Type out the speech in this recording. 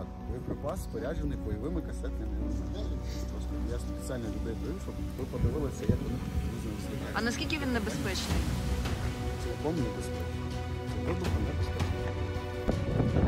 Так, боєприпас споряджений бойовими касетними. Просто я спеціально людей привів, щоб ви подивилися, як вони різно виглядають. А наскільки він небезпечний? Цілком небезпечно. Це вибухом небезпечно.